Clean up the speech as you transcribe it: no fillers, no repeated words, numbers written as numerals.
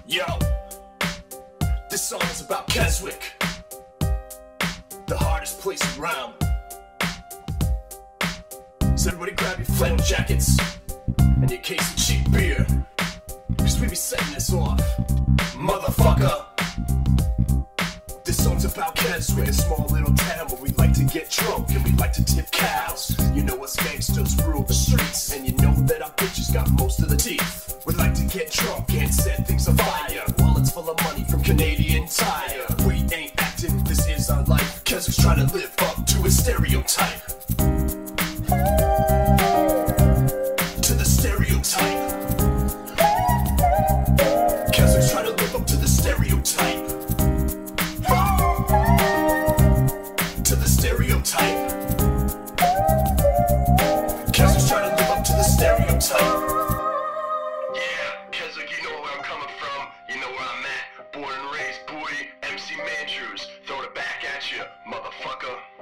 Yo, this song is about Keswick, the hardest place around. So everybody grab your flannel jackets and your case of cheap beer, cause we be setting this off, motherfucker. This song's about Keswick, a small little town where we like to get drunk and we like to tip cows. You know us gangsters rule the streets, and you know that our bitches got most of the teeth. We like to get drunk and set things on fire, wallets full of money from Canadian Tire. We ain't acting, this is our life. Keswick's trying to live up to a stereotype. To the stereotype. Keswick's trying to live up to the stereotype. To the stereotype. Keswick's trying to live up to the stereotype. You know where I'm at, born and raised, boy, MC Mandrews, throwing it back at you, motherfucker.